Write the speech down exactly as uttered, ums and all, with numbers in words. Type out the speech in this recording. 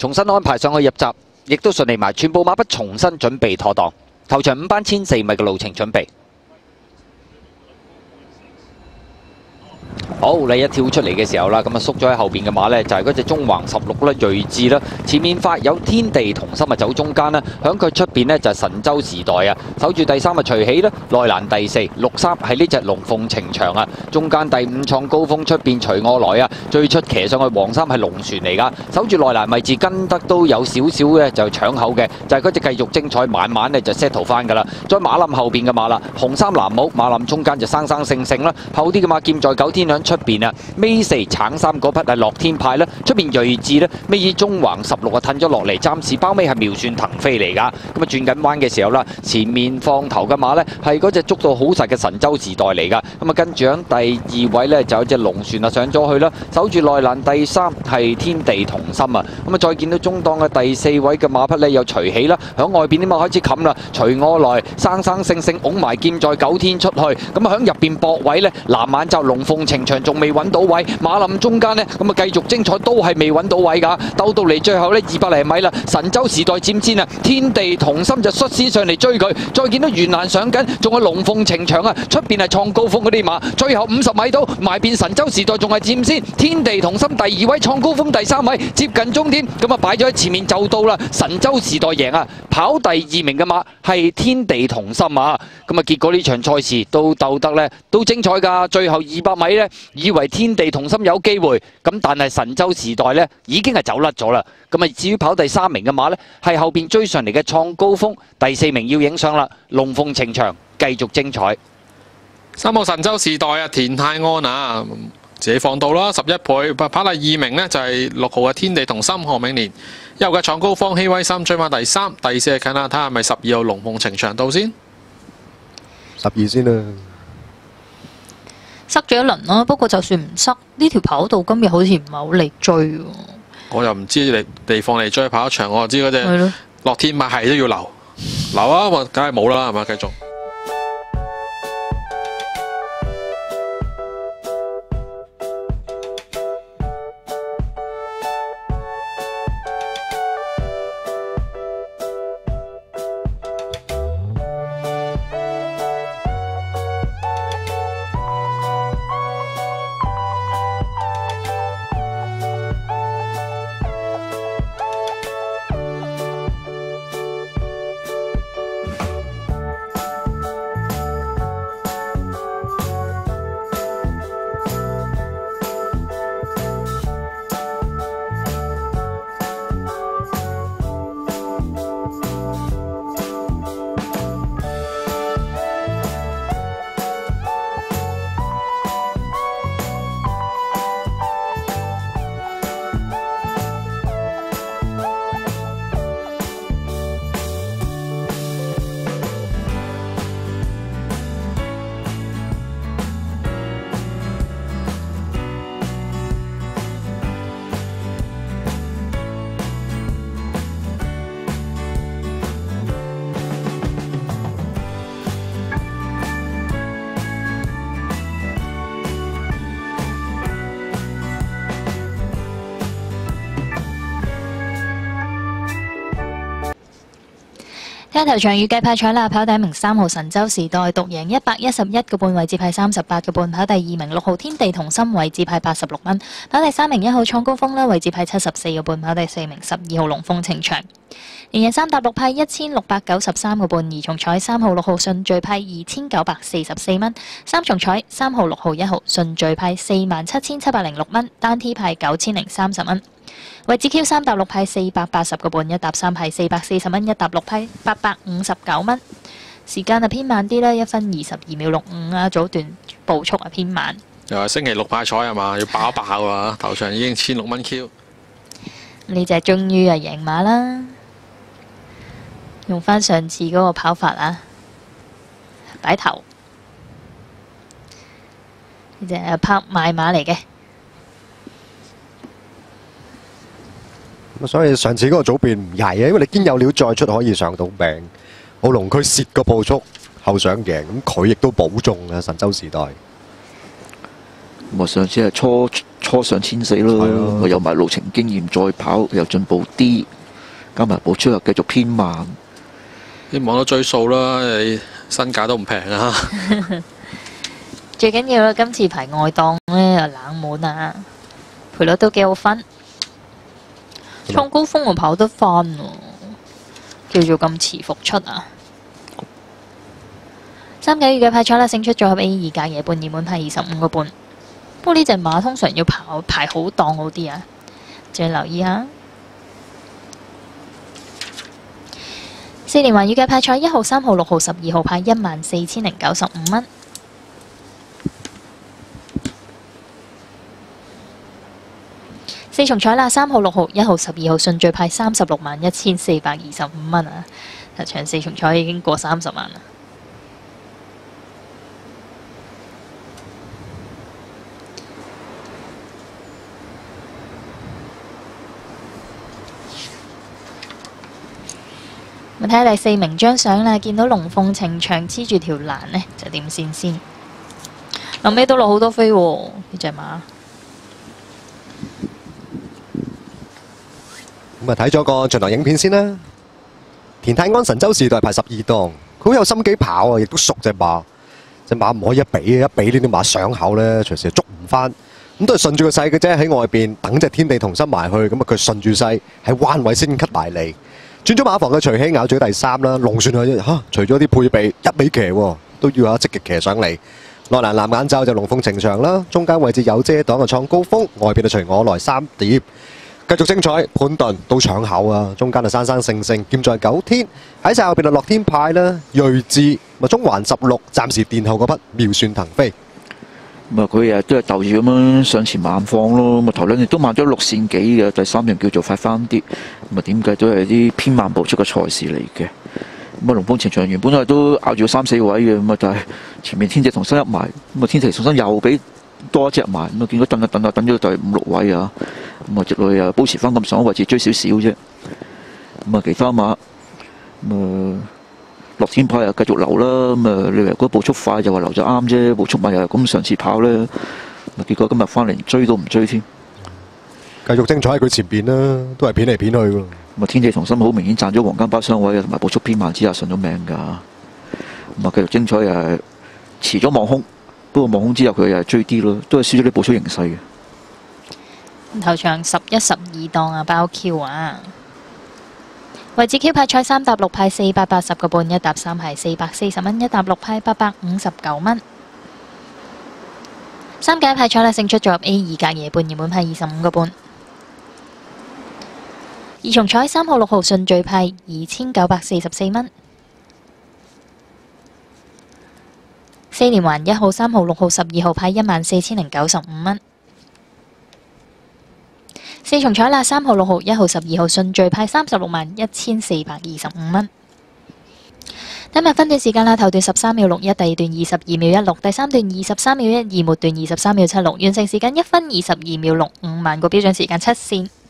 重新安排上去入閘，亦都順利埋，全部馬匹重新準備妥當。頭場五班千四米嘅路程準備。 好，你一跳出嚟嘅時候啦，咁啊縮咗喺後邊嘅馬呢，就係嗰隻中橫十六啦，睿智啦。前面快有天地同心啊，走中間啦。響佢出邊呢，就係神州時代啊，守住第三啊隨喜啦，內欄第四，六三係呢隻龍鳳呈祥啊。中間第五創高峰，出邊隨我來啊。最出騎上去黃衫係龍船嚟㗎，守住內欄位置跟得都有少少嘅就搶口嘅，就係嗰隻繼續精彩，慢慢呢就 settle 翻㗎啦。再馬冧後邊嘅馬啦，紅衫藍帽馬冧中間就生生性性啦，後啲嘅馬劍在九天響出邊啊，尾四橙衫嗰匹係樂天派啦，出邊睿智咧，尾二中橫十六啊褪咗落嚟，暫時包尾係妙算騰飛嚟㗎。咁啊轉緊彎嘅時候啦，前面放頭嘅馬呢係嗰隻捉到好實嘅神州時代嚟㗎。咁啊跟住響第二位呢，就有隻龍船啊上咗去啦，守住內欄第三係天地同心啊。咁啊再見到中檔嘅第四位嘅馬匹呢，有隨喜啦，響外邊啲馬開始冚啦，隨我來生生性性拱埋劍在九天出去。咁啊響入邊搏位呢，藍眼罩龍鳳呈祥仲未揾到位，馬林中間呢，咁啊繼續精彩，都係未揾到位㗎。鬥到嚟最後呢，二百零米啦，神州時代佔先啊，天地同心就率先上嚟追佢。再見到袁蘭上緊，仲有龍鳳呈祥啊，出邊係創高峰嗰啲馬。最後五十米到埋邊神州時代仲係佔先，天地同心第二位，創高峰第三位，接近終點，咁啊擺咗喺前面就到啦。神州時代贏啊，跑第二名嘅馬係天地同心啊。咁啊結果呢場賽事都鬥得呢，都精彩㗎。最後二百米呢，以為天地同心有機會，咁但係神州時代呢已經係走甩咗啦。咁啊至於跑第三名嘅馬呢，係後邊追上嚟嘅創高峰，第四名要影相啦。龍鳳呈祥繼續精彩。 三號神州時代啊，田泰安啊，自己放到啦，十一倍。跑第二名呢，就係六號嘅天地同心何永年，一號嘅創高峰希威森追馬第三，第四係近啦，睇下係咪十二號龍鳳呈祥到先。 十二先啦。 塞咗一輪啦，不過就算唔塞，呢條跑道今日好似唔係好嚟追喎。 我又唔知你地方嚟追跑一場，我就知嗰隻樂天馬係都要留留啊，我梗係冇啦，係嘛？繼續。 睇下頭場預計派彩啦，跑第一名三號神州時代獨贏一百一十一個半，位置派三十八個半；跑第二名六號天地同心，位置派八十六蚊；跑第三名一號創高峰啦，位置派七十四個半；跑第四名十二號龍鳳呈祥。連贏三搭六派一千六百九十三個半，二重彩三號六號順序派二千九百四十四蚊，三重彩三號六號一號順序派四萬七千七百零六蚊，單 T 派九千零三十蚊。位置 Q 三搭六派四百八十個半，一搭三派四百四十蚊，一搭六派八百五十九蚊。時間啊偏慢啲啦，一分二十二秒六五啊，早段步速啊偏慢。 又係星期六派彩係嘛？要爆一爆啊！頭場已經千六蚊 Q。 呢隻終於係贏馬啦，用翻上次嗰個跑法啊，擺頭。呢隻係拍賣馬嚟嘅。 所以上次嗰個組別唔曳啊，因為你堅有料再出可以上到命。奧龍區蝕個步速後想贏，咁佢亦都保中啊！神州時代。 我上次係初初初上千四咯， 係啊我有埋路程經驗，再跑又進步啲，加埋步速又繼續偏慢。 希望都追數啦，你身價都唔平啊！ 最緊要啦，今次排外檔咧又冷門啊，賠率都幾好分。創高峰我跑得翻喎，叫做咁遲復出啊！三九二嘅派賽啦，勝出組合 A 二隔夜半二滿派二十五個半。不過呢隻馬通常要跑排好檔好啲啊，仲要留意下。四連環預計派賽一號、三號、六號、十二號派一萬四千零九十五蚊。四重彩啦，三號、六號、一號、十二號順序派三十六萬一千四百二十五蚊啊！頭場四重彩已經過三十萬啦。我睇下第四名張相啦，見到龍鳳呈祥黐住條欄呢，就點線先。臨尾都落好多飛喎，呢隻馬。 咁啊睇咗個進行影片先啦。田泰安神州時代排十二檔，佢好有心機跑啊，亦都熟隻馬。隻馬唔可以一比一比呢啲馬上口咧，隨時捉唔翻。咁都係順住個勢嘅啫，喺外邊等隻天地同心埋去，咁啊佢順住勢喺彎位先吸埋嚟。轉咗馬房嘅徐熙咬住第三啦，龍算係嚇，除咗啲配備一味騎喎，都要有積極騎上嚟。內欄藍眼罩就龍鳳呈祥啦，中間位置有遮擋嘅創高峰，外邊就隨我來三碟。繼續精彩，潘頓都搶口啊！中間就生生性性，劍在九天喺晒後邊就樂天派啦，睿智咪中環十六，暫時殿後嗰匹妙算騰飛。 咁啊，佢誒都係鬥住咁樣上前慢放咯。咁啊頭兩日都慢咗六線幾嘅，第三樣叫做快翻啲。咁啊點計都係啲偏慢步出嘅賽事嚟嘅。咁啊龍鳳呈祥原本係都咬住三四位嘅，咁啊但係前面天地同心入埋，咁啊天地同心又俾多一隻埋，咁啊見到等啊等啊等咗就係五六位啊。咁啊直落去啊保持翻咁上嘅位置追少少啫。咁啊其他馬咁啊樂天派又繼續留啦。咁啊你話嗰步速快就話留就啱啫，步速慢又係咁上次跑咧，結果今日翻嚟追都唔追添。 繼續精彩喺佢前邊啦，都係片嚟片去喎。 咁啊天地同心好明顯賺咗黃金包雙位啊，同埋步速偏慢之下順咗命㗎。咁啊繼續精彩又係遲咗望空，不過望空之後佢又係追啲咯，都係輸咗啲步速形勢嘅。 頭場十一、十二檔啊，包 Q 啊！位置 Q 派賽三搭六派四百八十個半，一搭三係四百四十蚊，一搭六派八百五十九蚊。三屆派賽啦，勝出組合 A 二隔夜半二滿派二十五個半。二重彩三號、六號順序派二千九百四十四蚊。四連環一號、三號、六號、十二號派一萬四千零九十五蚊。四重彩啦，三號、六號、一號、十二號順序派三十六萬一千四百二十五蚊。今日分段時間啦，頭段十三秒六一，第二段二十二秒一六，第三段二十三秒一二，末段二十三秒七六，完成時間一分二十二秒六五，慢過標準時間七線。